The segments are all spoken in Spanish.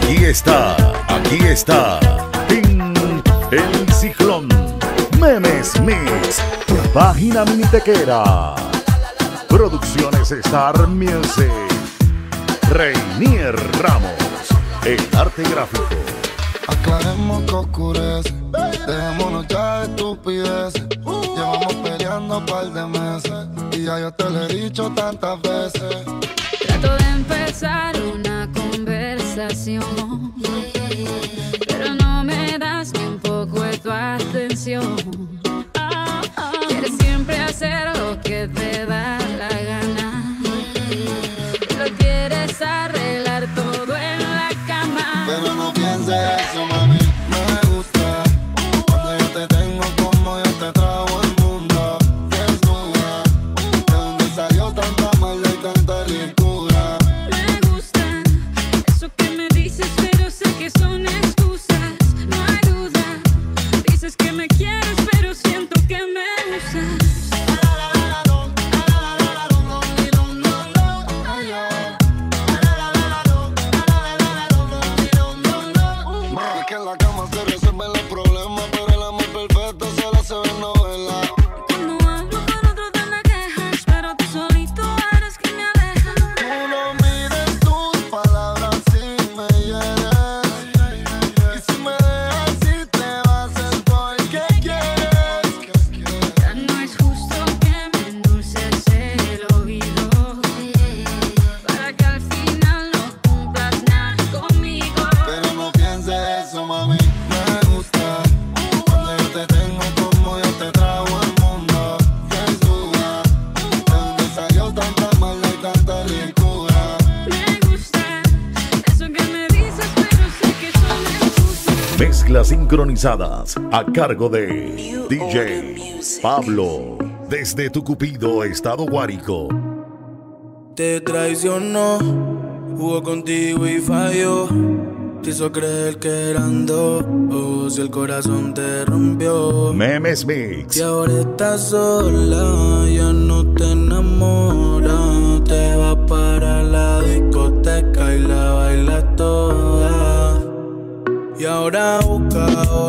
Aquí está, en El Ciclón, Memes Mix, Página Minitequera, Producciones Star Music, Reinier Ramos, el arte gráfico. Aclaremos que oscurece, dejémonos ya de estupideces. Llevamos peleando un par de meses y ya yo te lo he dicho tantas veces. Trato de empezar una conversación, pero no me das ni un poco de tu atención. Quieres siempre hacer lo que te da la gana, lo quieres arreglar todo en la cama. Pero no pienses eso, mami, me gusta cuando yo te tengo como yo te trago el mundo. Desnuda, de dónde salió tanta maldad y tanta ricura. Me gusta eso que me dices, pero sé que son excusas. No hay duda, dices que me quieres, pero siento que me usas. Que en la cama se resuelven los problemas, pero el amor perfecto solo se ve en novela. Cuando hablo con otro te me quejas, pero tú solito eres quien me aleja. Tú no mides tus palabras si me hieres, y si me dejas y te vas es porque quieres. Ya no es justo que me endulces el oído, para que al final no cumplas nada conmigo. Pero no pienses eso, mami, me gusta cuando yo te tengo como yo te trago el mundo. Desnuda, de dónde salió tanta maldad y tanta ricura. Me gusta eso que me dices, pero sé que son excusas. Mezclas sincronizadas a cargo de DJ Pablo, desde tu Cupido, Estado Guárico. Te traicionó, jugó contigo y falló. Te hizo creer que eran dos, si el corazón te rompió. Memes Mix. Y ahora estás sola, ya no te enamoras. Te vas para la discoteca y la bailas toda. Y ahora busca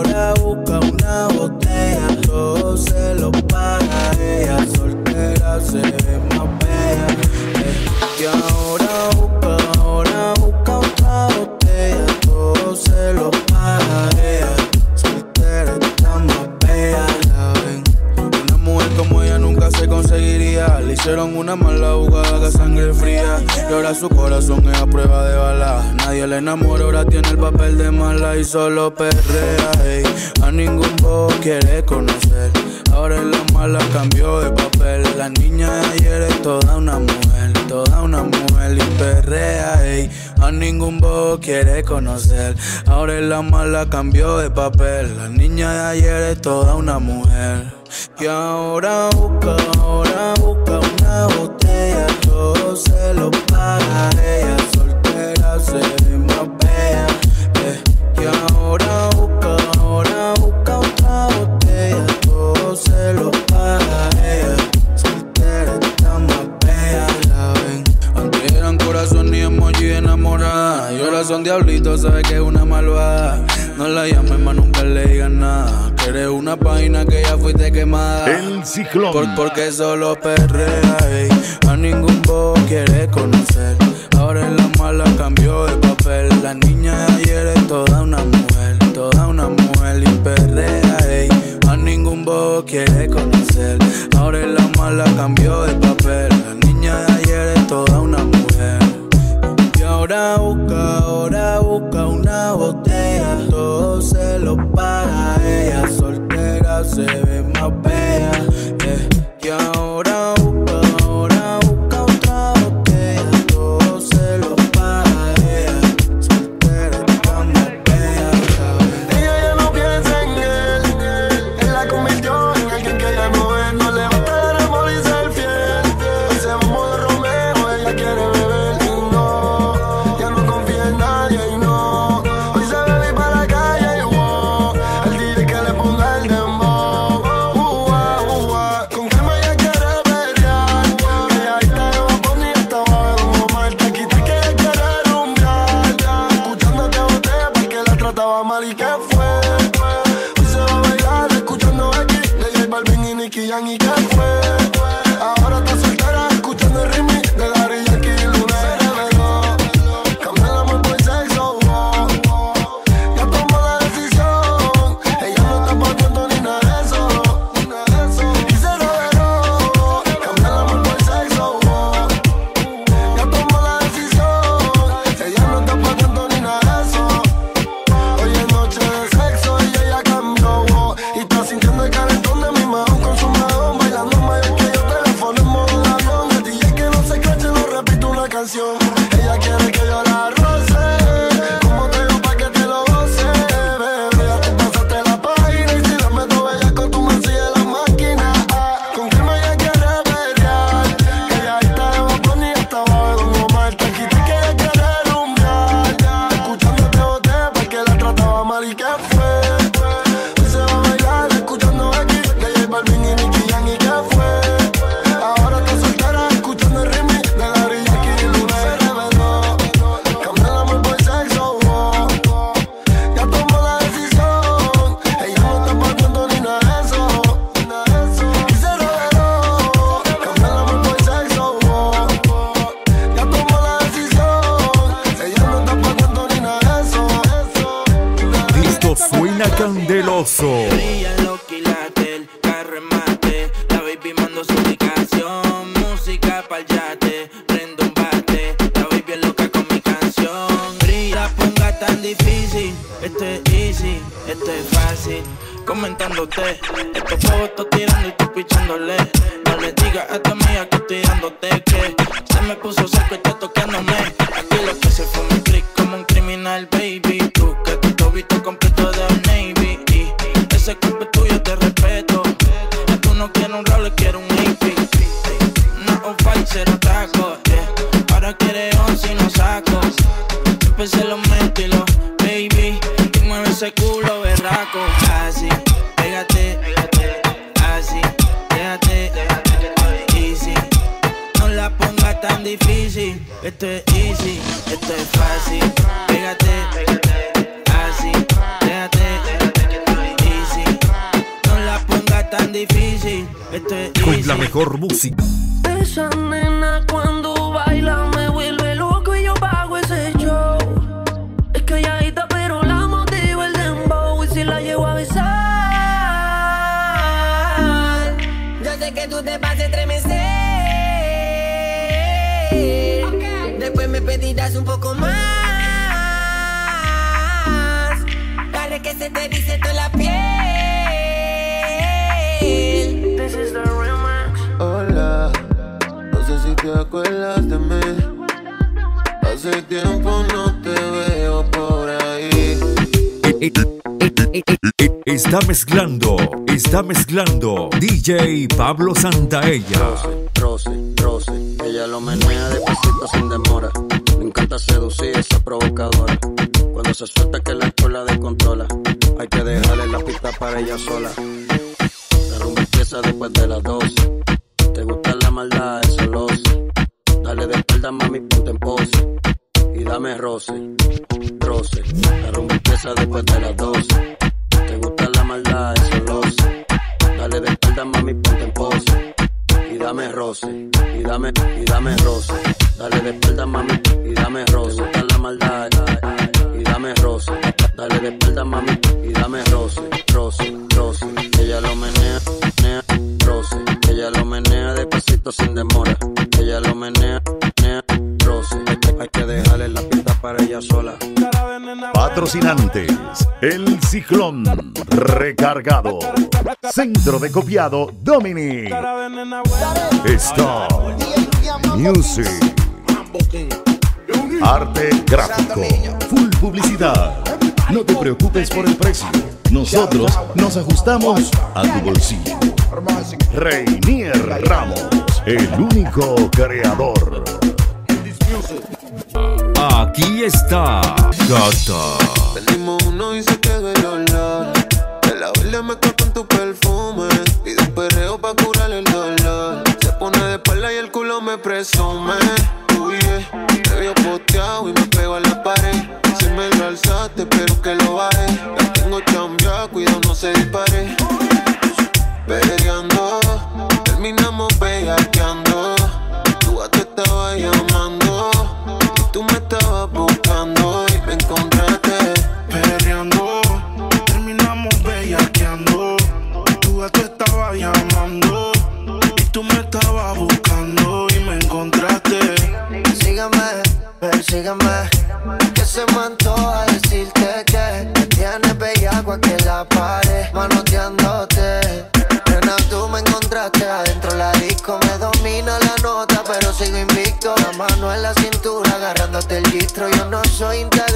una botella. Todo se lo paga ella, soltera se ve más bella. Y ahora busca otra botella. Todo se lo paga ella, soltera está más bella. La ven, una mujer como ella nunca se conseguiría. Le hicieron una mala jugada a sangre fría, y ahora su corazón es a prueba de bala. Nadie le enamora, ahora tiene el papel de mala y solo perrea. Ey, a ningún bobo quiere conocer, ahora en la mala cambió de papel. La niña de ayer es toda una mujer y perrea. Ey, a ningún bobo quiere conocer, ahora en la mala cambió de papel. La niña de ayer es toda una mujer. Y ahora busca una botella. Todo se lo paga ella, soltera se ve más bella. Y ahora busca otra botella. Todo se lo paga ella, soltera está más bella. La ven, antes eran corazón y emoji enamorada, y ahora son diablitos, sabe que es una malvada. No la llames más, nunca le digas nada, que eres una página que ya fuiste quemada. El Ciclón. Porque solo perrea, ey, a ningún bobo quiere conocer, ahora en la mala cambió de papel. La niña de ayer es toda una mujer y perrea, ey, a ningún bobo quiere conocer, ahora en la mala cambió de papel. La niña de ayer es toda una mujer. Y ahora busca una botella. Todo se lo paga ella, soltera se ve más bella. Y ahora busca otra botella. Todo se lo paga ella, soltera está más bella. Ella ya no piensa en él la convirtió en alguien que ya no es. No le gusta el amor y ser fiel. Hoy se va en modo Romeo, ella quiere beber y no, ya no confía en nadie y no. Hoy se bebe y para la calle y wow, el DJ que le ponga el dembow. trataba mal y qué fue. Hoy se va a bailar escuchando aquí de J Balvin y Nicky Jam y qué fue. Ahora está soltera escuchando el remix de Daddy Yankee y Luna Cerebro. Cambia el amor por sexo, ya tomó la decisión. Ella no está poniendo ni nada de eso. Y se reveló. Cambia el amor por sexo, ya tomó la decisión. Ella no está poniendo ni nada de eso. Hoy es noche de sexo y ella cambió. Y está sintiendo el calentón de mi mano con su mahón. Bailando mayor que yo, teléfono en modo avión. El DJ que no se cache, no repito una canción. Ella quiere que yo la roce. Como te digo pa' que te lo goce, bebé. Ya tú pasaste la página y si la meto bella con tu mancilla de la máquina. Con calma ella quiere pelear. Ella está de botón y está abajo de un mal taquito que ella quiere rumbear. Escuchando te boté porque la trataba mal y qué fue. Hoy se va a bailar escuchando aquí de J Balvin y Nicky Jam y qué fue. Ahora está soltera escuchando el remix de Daddy Yankee y Luna Cerebro. Cambia el amor por sexo, ya tomó la decisión. Ella no está poniendo ni nada de eso. Y se reveló. Cambia el amor por sexo, ya tomó la decisión. Ella no está poniendo ni nada de eso. Esto suena candeloso. Brilla lo quilate, el carro mate. La baby mando su ubicación. Música pa'l yate, prendo un bate. La baby es loca con mi canción. Brilla, ponga tan difícil. Esto es easy, esto es fácil. Comentándote, estos juegos estoy tirando y estoy pichándole. No le digas a tu amiga que estoy dándote que se me puso seco y está tocándome. Aquí lo que se fue mi click como un criminal, baby. Tú que tu tobito completo de un Navy. Y ese cuerpo es tuyo, te respeto. Ya tú no quieres un roller, quieres un AP. Una off-white, cero taco. Ahora quieres 11 y no saco. Siempre se lo meto y lo, baby. Y mueve ese culo berraco. Así, pégate, así, déjate, easy. No la pongas tan difícil. Esto es easy, esto es fácil. Pégate, así, déjate, easy. No la pongas tan difícil. Esto es easy. Con la mejor música. Esa nena cuando baila me vuelve loco y yo pago ese show. Es que ella está pero la motiva el dembow y si la llevo a besar. Yo sé que tú te vas a estremecer. Después me pedirás un poco más. Dale que se te dice toda la piel. This is the remix. Hola, no sé si te acuerdas de mí. Hace tiempo no te veo por ahí. Está mezclando DJ Pablo Santaella. Roce, ella lo menea despacito sin demora. Me encanta seducir esa provocadora. Cuando se suelta que la escuela descontrola. Hay que dejarle la pista para ella sola. La rumba empieza después de las 12. Te gusta la maldad, eso lo sé. Dale de espalda, mami, ponte en pose. Y dame roce. La rumba empieza después de las 12. Te gusta la maldad, eso lo sé. Dale de espalda, mami, ponte en pose. Y dame roce, y dame roce. Dale de espalda, mami, y dame roce. Te gusta la maldad, y dame roce. Dale de espalda, mami, y dame roce. Ella lo menea, roce. Ella lo menea despacito sin demora. Ella lo menea, roce. Hay que dejarle la pista para ella sola. Patrocinantes: El Ciclón Recargado, Centro de Copiado Dominic, Star Music, Arte Gráfico, Full Publicidad. No te preocupes por el precio, nosotros nos ajustamos a tu bolsillo. Reinier Ramos, el único creador. Aquí está Gata. Pedimos uno y se quedó el olor. De la verde me quedo con tu perfume. Pide un perreo pa' curar el dolor. Se pone de espalda y el culo me presume. Uy, te veo posteado y me pego a la pared. Si me lo alzaste, pero que lo baje.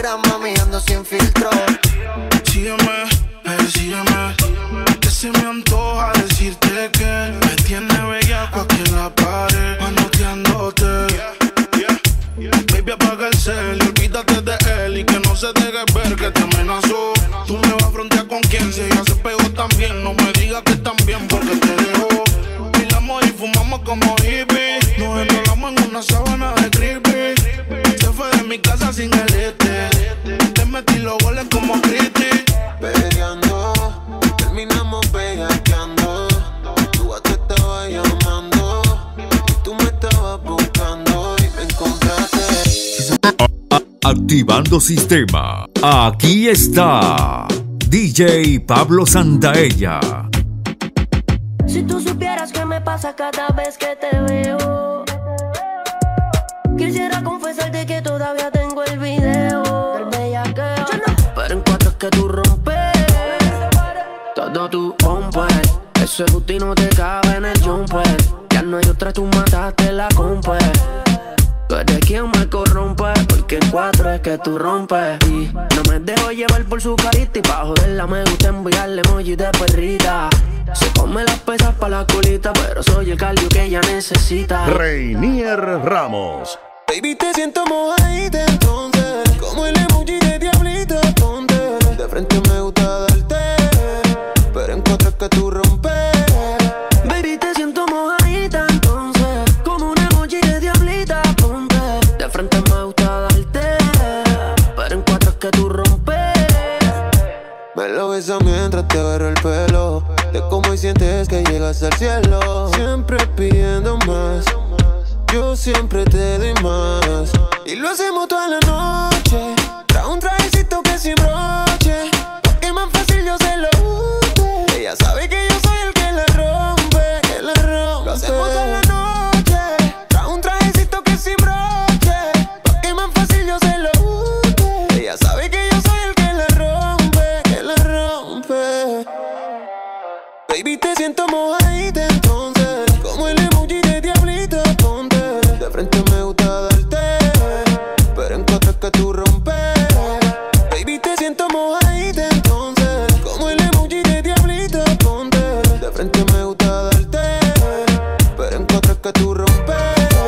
Instagram, mami, ando sin filtro. Sígueme, sígueme, que se me antoja decirte que me tiene bellaco aquí en la pared, manoteándote. Baby, apaga el cel y olvídate de él y que no se deje ver que te amenazó. Tú me vas a frontear con quien si ella se pegó también. No me digas que también porque te dejó. Bailamos y fumamos como hippies. Nos enrolamos en una sábana de creepy. Se fue de mi casa sin el te metí los goles como Cristi. Peleando, terminamos bellaqueando. Tú te estabas llamando y tú me estabas buscando y me encontraste. Activando sistema. Aquí está DJ Pablo Santaella. Si tú supieras qué me pasa cada vez que te veo, quisiera confesarte que todavía tengo el video del bellaqueo. Pero en cuatro es que tú rompes, todo tú rompes. Ese booty no te cabe en el jumper. Ya no hay otra, tú mataste la compa. Tú eres quien me corrompe, porque en cuatro es que tú rompes. Y no me dejo llevar por su carita y pa' joderla me gusta enviarle emoji de perrita. Se come las pesas pa' la colita, pero soy el cardio que ella necesita. Reinier Ramos. Baby, te siento mojadita entonces, como el emoji de diablito, ponte. De frente me gusta darte, pero en cuatro es que tú rompes. Baby, te siento mojadita entonces, como un emoji de diablita, ponte. De frente me gusta darte, pero en cuatro es que tú rompes. Me lo besas mientras te agarro el pelo, de cómo y sientes que llegas al cielo. Siempre pidiendo más, yo siempre te doy más. Y lo hacemos toda la noche, trae un trajecito que sin broche, porque más fácil yo se lo use. Ella sabe que yo soy el que la rompe, que la rompe. Lo hacemos toda la noche, trae un trajecito que sin broche, porque más fácil yo se lo use. Ella sabe que yo soy el que la rompe, que la rompe. Baby, te siento mojadita entonces, como el emoji de diablito, ponte. De frente me gusta darte, pero en cuatro es que tú rompes. Baby, te siento mojadita entonces, como el emoji de diablito, ponte. De frente me gusta darte, pero en cuatro es que tú rompes.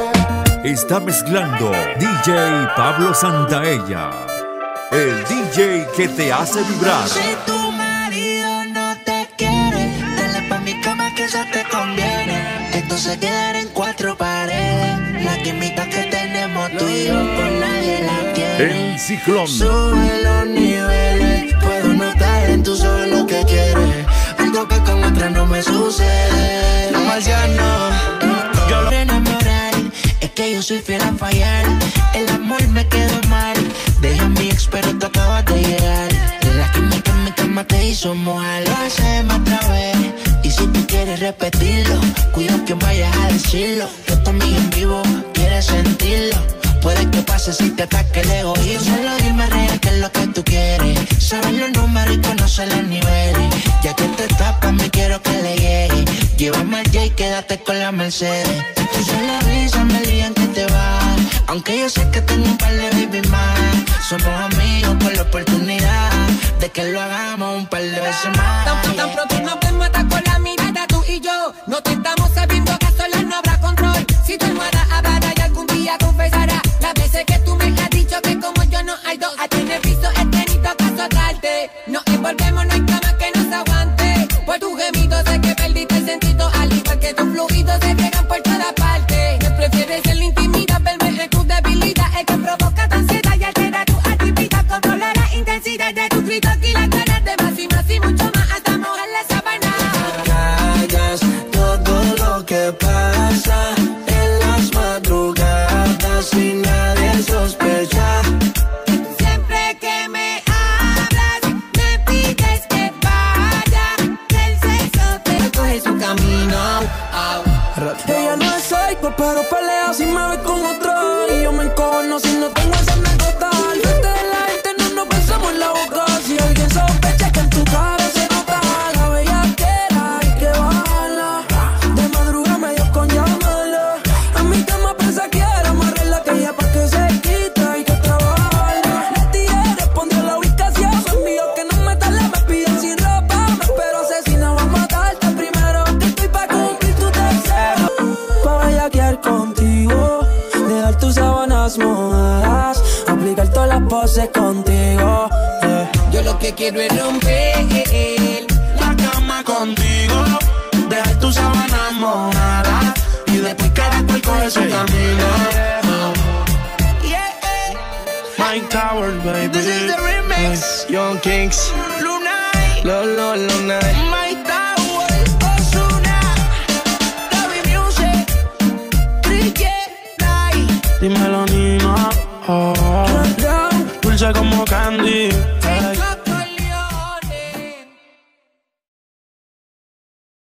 Está mezclando DJ Pablo Santaella, el DJ que te hace vibrar. Si tu marido no te quiere, dale pa' mi cama que eso te conviene. Esto se quedará en cuatro paredes. La química que tenemos tú y yo con nadie la quiere. El Ciclón. Sube los niveles, puedo notar en tus ojos lo que quieres. Algo que con otra no me sucede. No marciano, yo lo enamorar. Es que yo soy fiel a fallar. El amor me quedó mal. Dejé a mi ex pero tú acabas de llegar. La química en mi cama te hizo mojar. Lo hacemos otra vez. Y si tú quieres repetirlo, cuida que vayas a decirlo. Que tu amiga en vivo quiere sentirlo. Puede que pase si te ataque el egoísmo. Solo dime real que es lo que tú quieres. Sabes los números y conoces los niveles. Ya que te tapas me quiero que le llegue. Llévame al J y quédate con la Mercedes. Tú solo avísame el día en que te vas. Aunque yo sé que tengo un par de baby más. Somos amigos por la oportunidad de que lo hagamos un par de veces más. Tan pronto nos vemos hasta con la mirada tú y yo. No te estamos sabiendo que a solas no habrá control. Si tu hermana hablará y algún día confesará las veces que tú me has dicho que como yo no hay dos. A ti en el piso he tenido que azotarte. Nos envolvemos, no hay cama que nos aguante. Por tu gemido sé que perdiste el sentido. Al igual que tus fluidos se riegan por toda parte. Me prefieres en la intimidad, verme en tu debilidad. Es que provoca tu ansiedad y altera tu actividad. Controla la intensidad de tus gritos y las ganas de más y más y mucho más hasta mojar la sábana. Callas todo lo que pasa en las madrugadas y nadie sospecha. Siempre que me hablas, me pides que vaya. Que el sexo te coge su camino. Ella no es psycho, pero pelea si me ve con otro. Y yo me encono si no tengo esa anécdota. Al frente de la gente no nos besamos en la boca. Si alguien sospecha que en tu cara se nota la bellaquera, hay que bajarla. De madrugada me dio con llamarla. A mi cama presa quiero amarrarla, que ella pa' que se quita hay que trabajarla. Le tiré conmigo. Yo lo que quiero es romper La cama contigo, dejar tu sábana mojada y después cada cual coge su camino. Mike Towers, baby. This is the remix. Young Kings, Lunay, Lunay. Mike Towers, Ozuna, David Music, Ricky, Night. Dímelo, Nina. Dulce como candy.